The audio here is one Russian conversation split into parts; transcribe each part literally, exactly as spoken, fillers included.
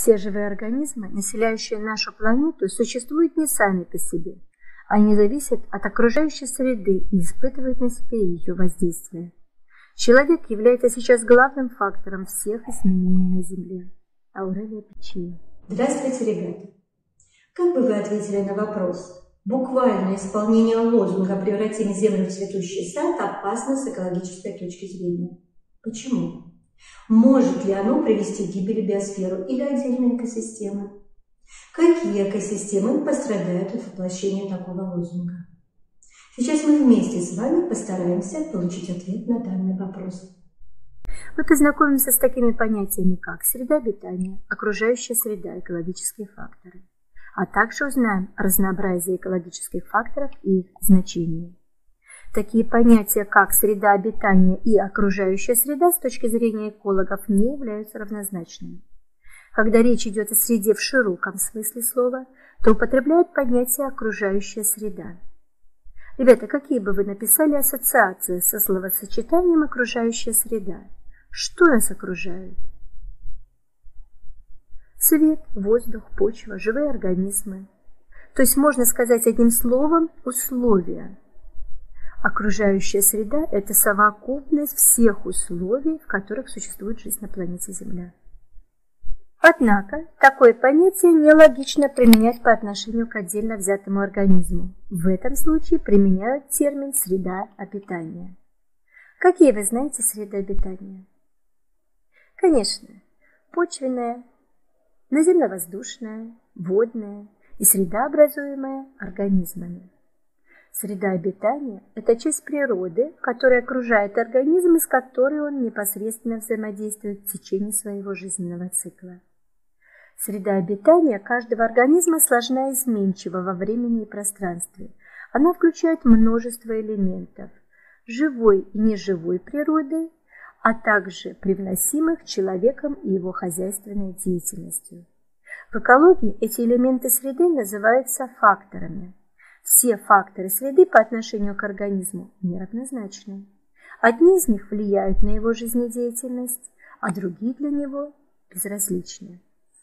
Все живые организмы, населяющие нашу планету, существуют не сами по себе. Они зависят от окружающей среды и испытывают на себе ее воздействие. Человек является сейчас главным фактором всех изменений на Земле. Аурелия Пиччио. Здравствуйте, ребята! Как бы вы ответили на вопрос, буквальное исполнение лозунга «Превратим Землю в цветущий сад» опасно с экологической точки зрения? Почему? Может ли оно привести к гибели биосферы или отдельной экосистемы? Какие экосистемы пострадают от воплощения такого лозунга? Сейчас мы вместе с вами постараемся получить ответ на данный вопрос. Мы познакомимся с такими понятиями, как среда обитания, окружающая среда, экологические факторы, а также узнаем разнообразие экологических факторов и их значение. Такие понятия, как среда обитания и окружающая среда, с точки зрения экологов, не являются равнозначными. Когда речь идет о среде в широком смысле слова, то употребляют понятие окружающая среда. Ребята, какие бы вы написали ассоциации со словосочетанием окружающая среда? Что нас окружает? Свет, воздух, почва, живые организмы. То есть можно сказать одним словом условия. Окружающая среда – это совокупность всех условий, в которых существует жизнь на планете Земля. Однако, такое понятие нелогично применять по отношению к отдельно взятому организму. В этом случае применяют термин «среда обитания». Какие вы знаете среды обитания? Конечно, почвенная, наземно-воздушная, водная и среда, образуемая организмами. Среда обитания – это часть природы, которая окружает организм, с которой он непосредственно взаимодействует в течение своего жизненного цикла. Среда обитания каждого организма сложна и изменчива во времени и пространстве. Она включает множество элементов живой и неживой природы, а также привносимых человеком и его хозяйственной деятельностью. В экологии эти элементы среды называются факторами. Все факторы среды по отношению к организму неравнозначны. Одни из них влияют на его жизнедеятельность, а другие для него безразличны.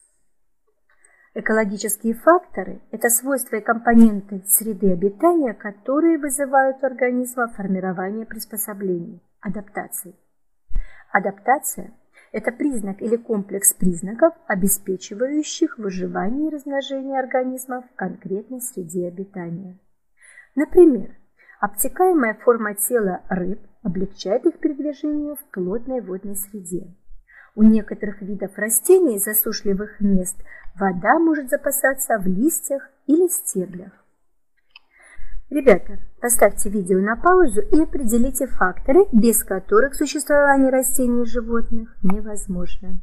Экологические факторы – это свойства и компоненты среды обитания, которые вызывают у организма формирование приспособлений, адаптаций. Адаптация – это признак или комплекс признаков, обеспечивающих выживание и размножение организмов в конкретной среде обитания. Например, обтекаемая форма тела рыб облегчает их передвижение в плотной водной среде. У некоторых видов растений из засушливых мест вода может запасаться в листьях или стеблях. Ребята, поставьте видео на паузу и определите факторы, без которых существование растений и животных невозможно.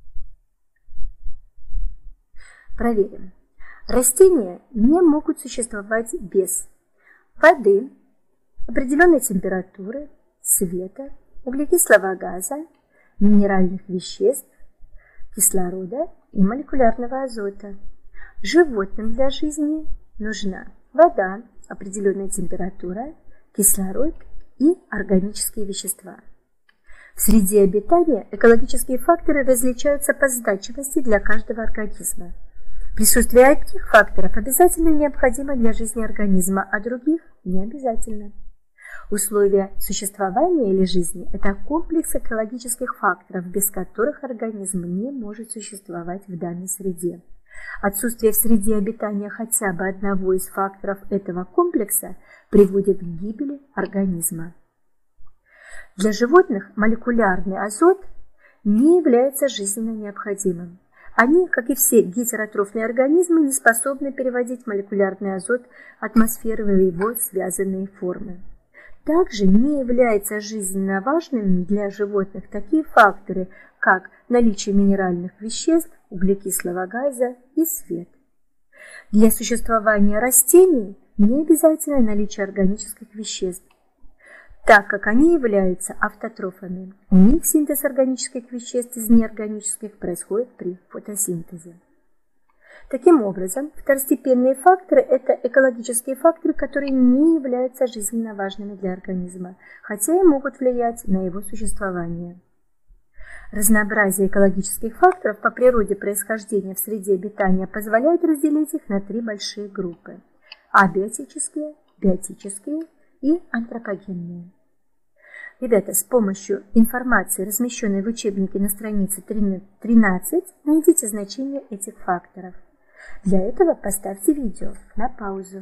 Проверим. Растения не могут существовать без воды, определенной температуры, света, углекислого газа, минеральных веществ, кислорода и молекулярного азота. Животным для жизни нужна вода, определенная температура, кислород и органические вещества. В среде обитания экологические факторы различаются по значимости для каждого организма. Присутствие одних факторов обязательно необходимо для жизни организма, а других не обязательно. Условия существования или жизни – это комплекс экологических факторов, без которых организм не может существовать в данной среде. Отсутствие в среде обитания хотя бы одного из факторов этого комплекса приводит к гибели организма. Для животных молекулярный азот не является жизненно необходимым. Они, как и все гетеротрофные организмы, не способны переводить молекулярный азот атмосферы в его связанные формы. Также не являются жизненно важными для животных такие факторы, как наличие минеральных веществ, углекислого газа и свет. Для существования растений не обязательно наличие органических веществ, так как они являются автотрофами. У них синтез органических веществ из неорганических происходит при фотосинтезе. Таким образом, второстепенные факторы – это экологические факторы, которые не являются жизненно важными для организма, хотя и могут влиять на его существование. Разнообразие экологических факторов по природе происхождения в среде обитания позволяет разделить их на три большие группы – абиотические, биотические и антропогенные. Ребята, с помощью информации, размещенной в учебнике на странице тринадцать, найдите значение этих факторов. Для этого поставьте видео на паузу.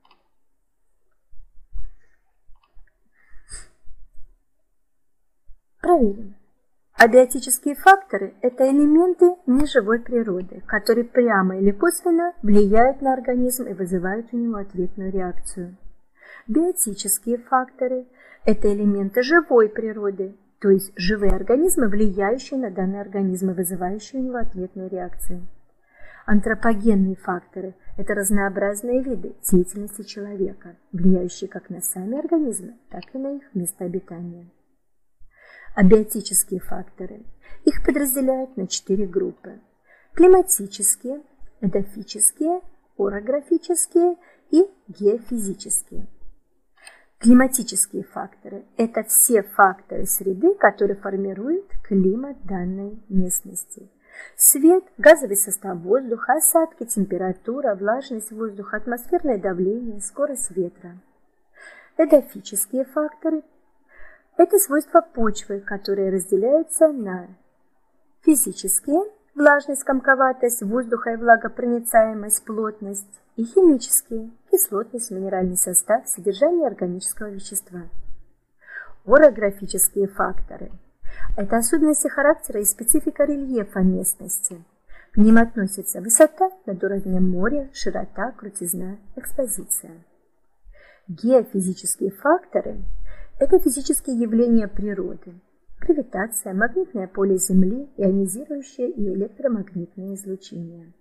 Проверим. Абиотические факторы – это элементы неживой природы, которые прямо или косвенно влияют на организм и вызывают у него ответную реакцию. Биотические факторы – это элементы живой природы, то есть живые организмы, влияющие на данный организм и вызывающие у него ответные реакции. Антропогенные факторы – это разнообразные виды деятельности человека, влияющие как на сами организмы, так и на их место обитания. Абиотические факторы. Их подразделяют на четыре группы. Климатические, эдофические, орографические и геофизические. Климатические факторы – это все факторы среды, которые формируют климат данной местности. Свет, газовый состав воздуха, осадки, температура, влажность воздуха, атмосферное давление, скорость ветра. Эдофические факторы – это свойства почвы, которые разделяются на физические – влажность, комковатость, воздуха и влагопроницаемость, плотность, и химические – кислотность, минеральный состав, содержание органического вещества. Орографические факторы – это особенности характера и специфика рельефа местности. К ним относятся высота над уровнем моря, широта, крутизна, экспозиция. Геофизические факторы – это физические явления природы, гравитация, магнитное поле Земли, ионизирующее и электромагнитное излучение.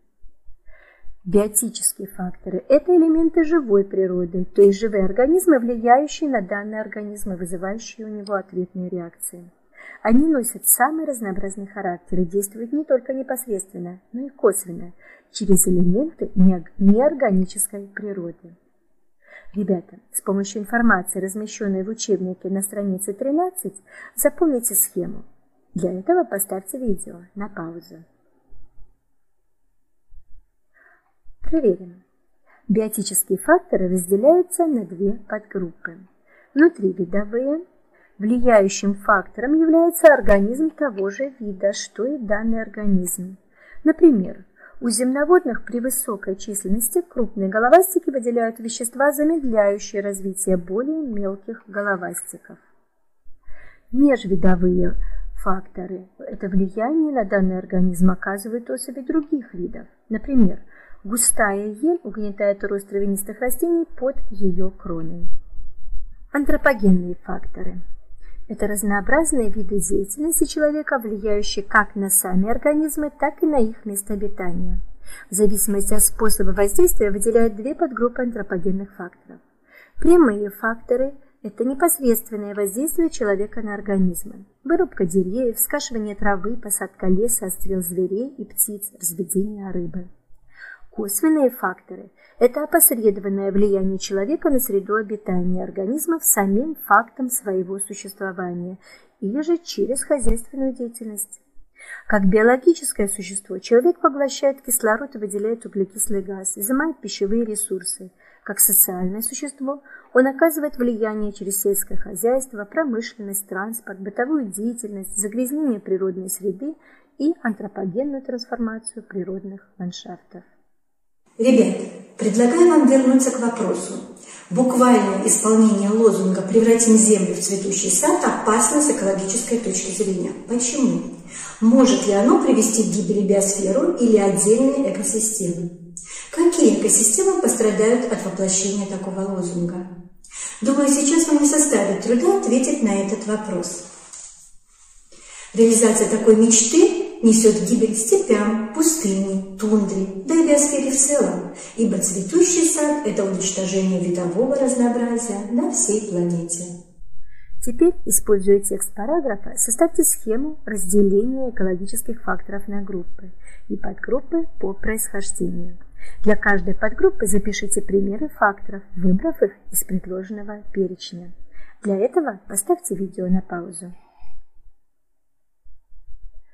Биотические факторы – это элементы живой природы, то есть живые организмы, влияющие на данный организм и вызывающие у него ответные реакции. Они носят самый разнообразный характер и действуют не только непосредственно, но и косвенно, через элементы неорганической природы. Ребята, с помощью информации, размещенной в учебнике на странице тринадцать, запомните схему. Для этого поставьте видео на паузу. Проверим. Биотические факторы разделяются на две подгруппы. Внутривидовые. Влияющим фактором является организм того же вида, что и данный организм. Например, у земноводных при высокой численности крупные головастики выделяют вещества, замедляющие развитие более мелких головастиков. Межвидовые факторы – это влияние на данный организм оказывают особи других видов. Например, густая ель угнетает рост травянистых растений под ее кроной. Антропогенные факторы – это разнообразные виды деятельности человека, влияющие как на сами организмы, так и на их место обитания. В зависимости от способа воздействия выделяют две подгруппы антропогенных факторов. Прямые факторы – это непосредственное воздействие человека на организмы. Вырубка деревьев, скашивание травы, посадка леса, отстрел зверей и птиц, разведение рыбы. Косвенные факторы – это опосредованное влияние человека на среду обитания организмов самим фактом своего существования или же через хозяйственную деятельность. Как биологическое существо человек поглощает кислород и выделяет углекислый газ, изымает пищевые ресурсы. Как социальное существо он оказывает влияние через сельское хозяйство, промышленность, транспорт, бытовую деятельность, загрязнение природной среды и антропогенную трансформацию природных ландшафтов. Ребят, предлагаю вам вернуться к вопросу. Буквальное исполнение лозунга «Превратим землю в цветущий сад» опасно с экологической точки зрения. Почему? Может ли оно привести к гибели биосферы или отдельные экосистемы? Какие экосистемы пострадают от воплощения такого лозунга? Думаю, сейчас вам не составит труда ответить на этот вопрос. Реализация такой мечты несет гибель степям, пустыне, тундре, да и биосфере в целом, ибо цветущий сад – это уничтожение видового разнообразия на всей планете. Теперь, используя текст параграфа, составьте схему разделения экологических факторов на группы и подгруппы по происхождению. Для каждой подгруппы запишите примеры факторов, выбрав их из предложенного перечня. Для этого поставьте видео на паузу.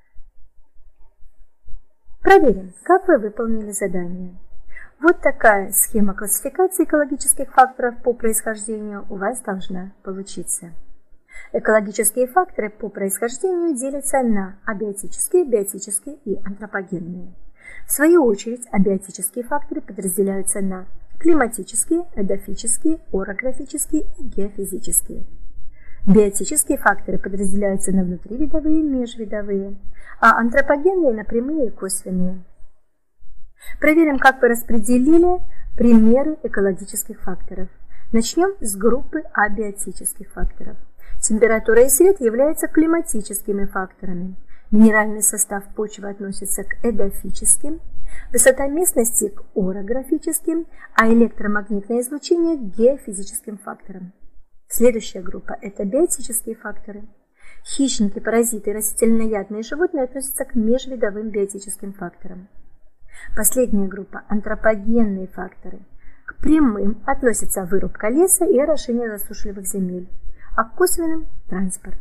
Проверим, как вы выполнили задание. Вот такая схема классификации экологических факторов по происхождению у вас должна получиться. Экологические факторы по происхождению делятся на абиотические, биотические и антропогенные. В свою очередь, абиотические факторы подразделяются на климатические, эдофические, орографические и геофизические. Биотические факторы подразделяются на внутривидовые и межвидовые, а антропогенные на прямые и косвенные. Проверим, как вы распределили примеры экологических факторов. Начнем с группы абиотических факторов. Температура и свет являются климатическими факторами. Минеральный состав почвы относится к эдофическим, высота местности к орографическим, а электромагнитное излучение к геофизическим факторам. Следующая группа – это биотические факторы. Хищники, паразиты и растительноядные животные относятся к межвидовым биотическим факторам. Последняя группа – антропогенные факторы. К прямым относятся вырубка леса и орошение засушливых земель, а к косвенным – транспорт.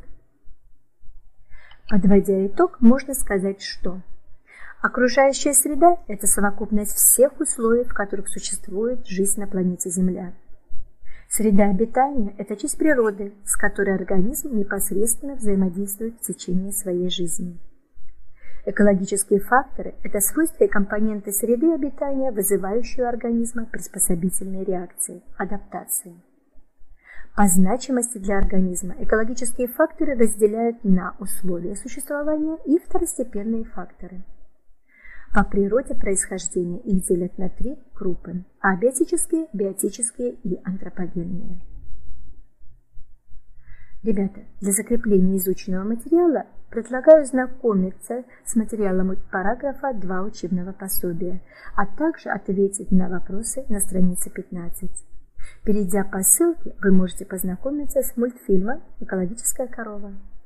Подводя итог, можно сказать, что окружающая среда – это совокупность всех условий, в которых существует жизнь на планете Земля. Среда обитания – это часть природы, с которой организм непосредственно взаимодействует в течение своей жизни. Экологические факторы – это свойства и компоненты среды обитания, вызывающие у организма приспособительные реакции, адаптации. По значимости для организма экологические факторы разделяют на условия существования и второстепенные факторы. По природе происхождения их делят на три группы – абиотические, биотические и антропогенные. Ребята, для закрепления изученного материала предлагаю знакомиться с материалом параграфа два учебного пособия, а также ответить на вопросы на странице пятнадцать. Перейдя по ссылке, вы можете познакомиться с мультфильмом «Экологическая корова».